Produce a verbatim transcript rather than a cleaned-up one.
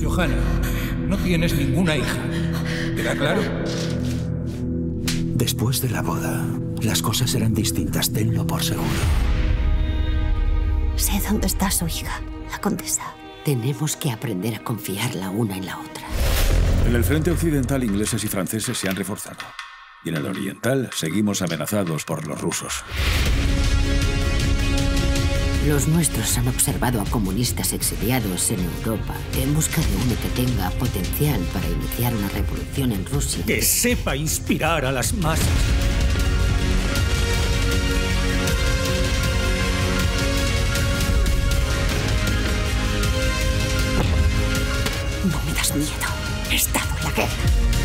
Johanna, no tienes ninguna hija. ¿Queda claro? Después de la boda, las cosas eran distintas, tenlo por seguro. Sé dónde está su hija, la condesa. Tenemos que aprender a confiar la una en la otra. En el frente occidental, ingleses y franceses se han reforzado. Y en el oriental, seguimos amenazados por los rusos. Los nuestros han observado a comunistas exiliados en Europa en busca de uno que tenga potencial para iniciar una revolución en Rusia. Que sepa inspirar a las masas. No me das miedo. He estado en la guerra.